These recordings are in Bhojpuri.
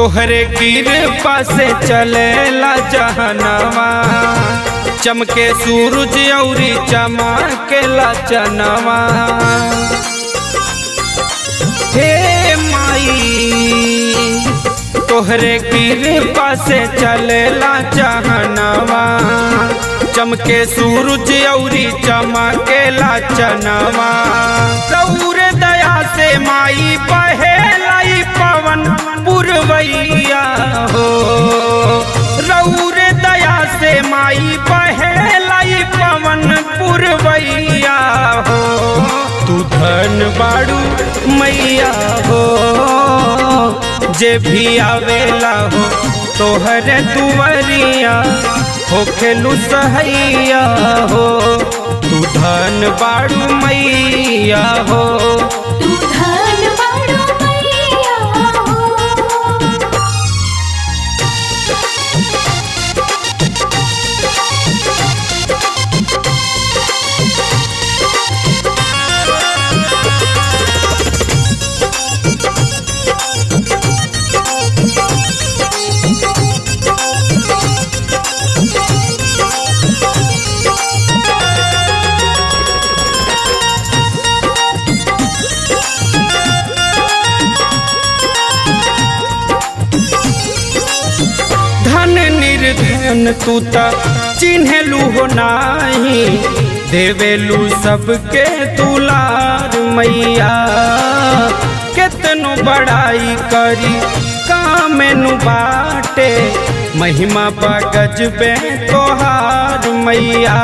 तोहरे कृपा से चलेला जहनवा, चमके सूरज औरी चमकेला चनवा। हे माई तोहरे कृपा से चलेला जहनवा, चमके सूरज औरी चमकेला चनवा। रउरे दया से माई बहेलाई पवन पुरवैया हो, रउरे दया से माई बहेलाई पवन पुरवैया हो। तू धन बाड़ू मैया हो, जे भी आवेला हो तोहरे दुवरिया हो खेलू सहैया हो। तू धन बाड़ू मैया हो, तू धन बाड़ू मैया हो। निर्धन तू ता चिन्हलू हो नाही, देवेलू सबके दुलार मैया। केतनो बड़ाई करी कामेनु बाटे, महिमा बा गजबे तोहार मैया।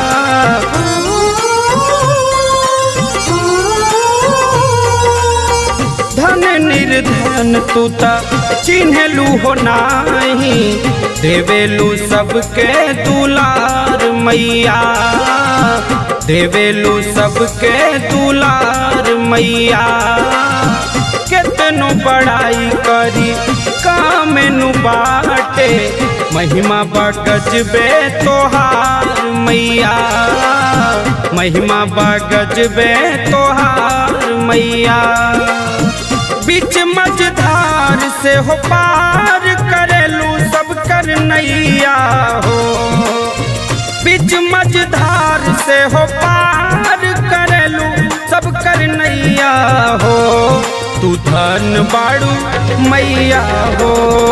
धन निर्धन तू ता चिन्हलू हो नाही, देवेलू सबके दुलार मैया। देवेलू सबके दुलार मैया। केतनो बड़ाई करी कामेनु बाटे, महिमा बा गजबे तोहार मैया। महिमा बा गजबे तोहार मैया। बीच मझधार से हो पार करेलू सब कर नैया हो, बीच मझधार से हो पार करेलू सब कर नैया हो। तू धन बाड़ू मैया हो,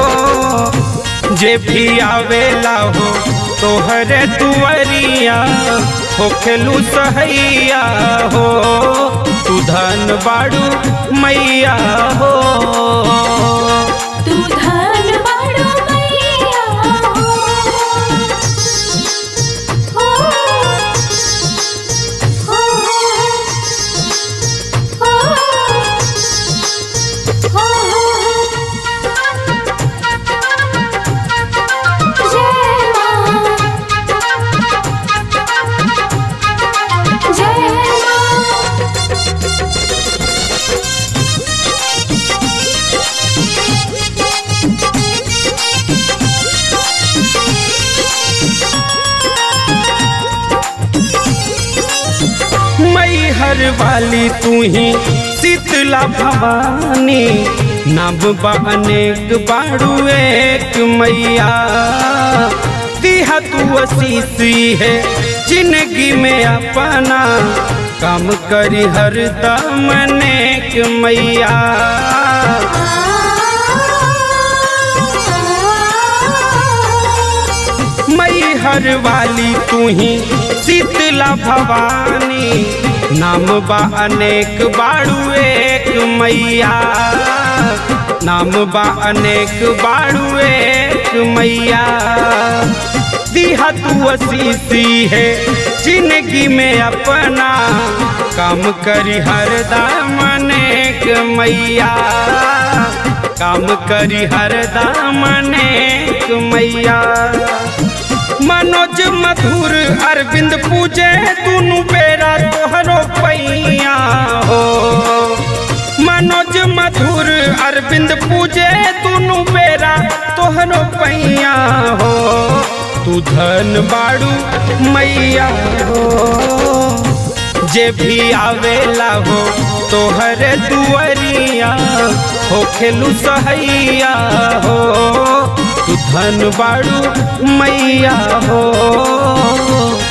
जे भी आवेला हो तोहरे दुवरिया हो खेलू सहैया हो। तू धन बाड़ू मैया हो, तू धन बाड़ू मैया हो। हो हो हो हो जय मां, जय मां। मैहर वाली तू ही शीतला भवानी, नाम बा अनेक बाड़ू एक मैया। दिहा तू आशीष है जिंदगी में अपना, काम करी हरदम नेक मैया। मैहर वाली तू ही शीतला भवानी, नाम बा अनेक बाड़ू एक मैया। नाम बा अनेक बाड़ू एक मैया। दिहा तू आशीष है जिंदगी में अपना, काम करी हरदम नेक मैया। काम करी हरदम नेक मैया। मनोज मधुर अरविंद पूजे दुनु बेरा तोहरो पैया हो। मनोज मधुर अरविंद पूजे दुनु बेरा तोहरो पैया हो। तू धन बाड़ू मैया हो, जे भी आवेला हो तोहरे दुवरिया हो खेलू सहैया हो तू धन बाड़ू मैया हो।